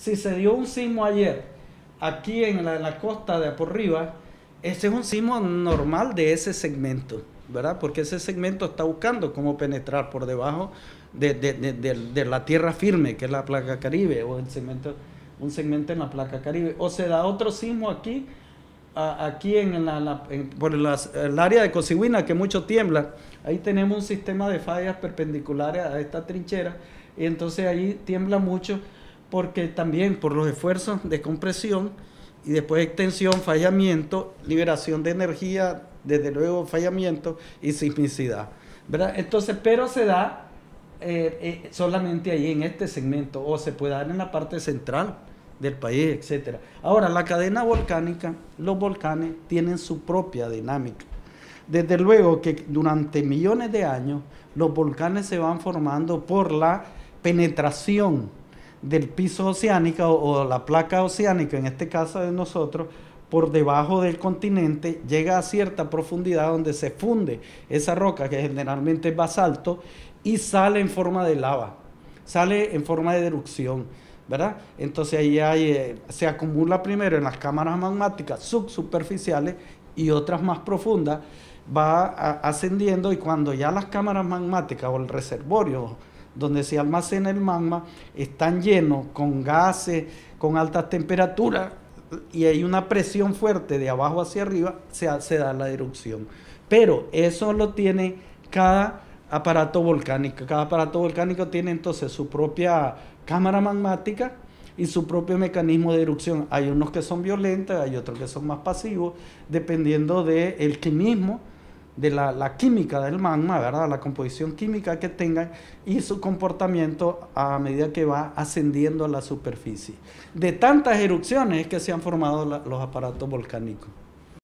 si se dio un sismo ayer, aquí en la costa de por arriba, ese es un sismo normal de ese segmento, ¿verdad? Porque ese segmento está buscando cómo penetrar por debajo de la tierra firme, que es la placa Caribe, o un segmento en la placa Caribe. O se da otro sismo aquí, aquí por el área de Cosiguina, que mucho tiembla. Ahí tenemos un sistema de fallas perpendiculares a esta trinchera, y entonces ahí tiembla mucho, porque también por los esfuerzos de compresión y después extensión, fallamiento, liberación de energía, desde luego fallamiento y sismicidad, ¿verdad? Entonces, pero se da solamente ahí en este segmento, o se puede dar en la parte central del país, etcétera. Ahora, la cadena volcánica, los volcanes tienen su propia dinámica. Desde luego que durante millones de años los volcanes se van formando por la penetración del piso oceánico o la placa oceánica, en este caso de nosotros, por debajo del continente, llega a cierta profundidad donde se funde esa roca, que generalmente es basalto, y sale en forma de lava, sale en forma de erupción, ¿verdad? Entonces ahí se acumula primero en las cámaras magmáticas subsuperficiales y otras más profundas, va ascendiendo, y cuando ya las cámaras magmáticas o el reservorio donde se almacena el magma están llenos con gases, con altas temperaturas, y hay una presión fuerte de abajo hacia arriba, se da la erupción. Pero eso lo tiene cada aparato volcánico. Cada aparato volcánico tiene entonces su propia cámara magmática y su propio mecanismo de erupción. Hay unos que son violentos, hay otros que son más pasivos, dependiendo del quimismo, de la química del magma, ¿verdad? La composición química que tengan y su comportamiento a medida que va ascendiendo a la superficie. De tantas erupciones es que se han formado los aparatos volcánicos.